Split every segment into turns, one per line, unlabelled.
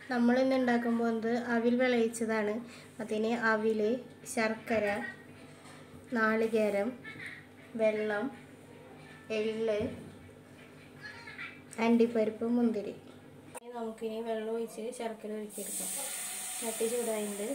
നമ്മൾ ഇന്ന് ഉണ്ടാക്കാൻ പോകുന്നത് അവിൽ വിളയിച്ചതാണ്. അതിന് അവിൽ, ശർക്കര, നാളികേരം, വെള്ളം, എള്ള്, അണ്ടിപ്പരിപ്പ്, മുന്തിരി. നമുക്കിനി വെള്ളം ഒഴിച്ച് ശർക്കര ഒഴിച്ചെടുക്കാം. ചട്ടി ചൂടായിട്ട്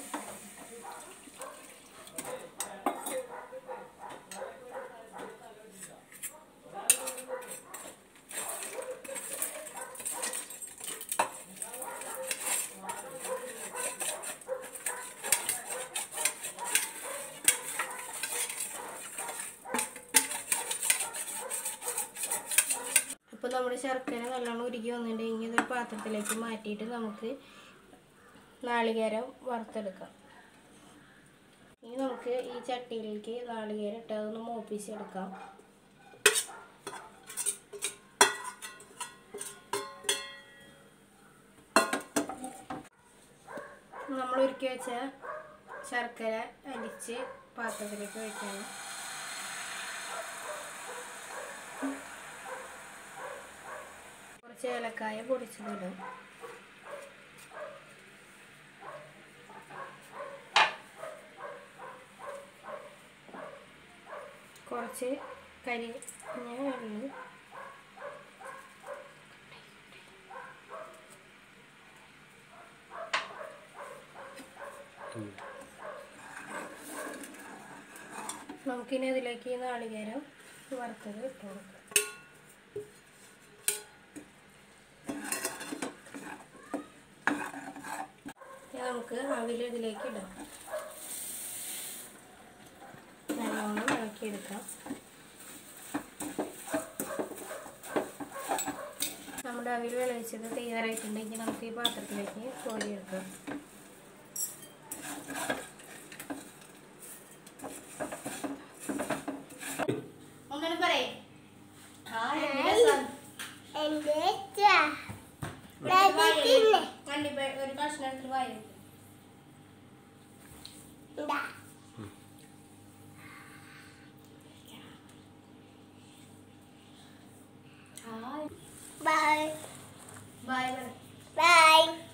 അപ്പോൾ നമ്മുടെ ശർക്കര നല്ലോണം ഉരുകി വന്നിട്ടുണ്ടെങ്കിൽ ഇതൊരു പാത്രത്തിലേക്ക് മാറ്റിയിട്ട് നമുക്ക് നാളികേരം വറുത്തെടുക്കാം. ഇനി നമുക്ക് ഈ ചട്ടിയിലേക്ക് നാളികേരം ഇട്ട് അതൊന്ന് മൂപ്പിച്ചെടുക്കാം. നമ്മൾ ഉരുക്കി വെച്ച ശർക്കര അരിച്ച് പാത്രത്തിലേക്ക് ഒഴിക്കണം. കുറച്ച് ഏലക്കായ പൊടിച്ചതിടും. കുറച്ച് കരിഞ്ഞ എള്ള്, നമുക്കിനി അതിലേക്ക് ഈ നാളികേരം വറുത്തത് ഇട്ട് കൊടുക്കാം. നമുക്ക് അവിൽ ഇതിലേക്ക് ഇടാം. നല്ലോണം ഇളക്കിയെടുക്കാം. നമ്മുടെ അവിൽ വിളയിച്ചത് തയ്യാറായിട്ടുണ്ടെങ്കിൽ നമുക്ക് ഈ പാത്രത്തിലേക്ക് കോരിയെടുക്കാം. ഒന്നും പറയേ ഒരു കഷ്ണം എടുത്ത് വായി. Bye. Bye. Bye.